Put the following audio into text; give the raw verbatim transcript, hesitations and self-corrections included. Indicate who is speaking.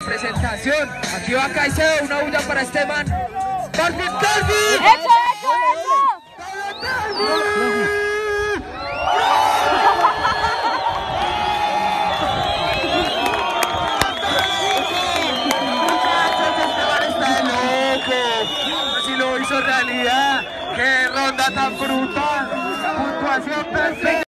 Speaker 1: Presentación, aquí va Caicedo, una bulla para este man. ¡Calvin, Calvin!
Speaker 2: ¡Eso, eso, eso!
Speaker 1: Si lo hizo realidad, qué ronda tan brutal, puntuación perfecta.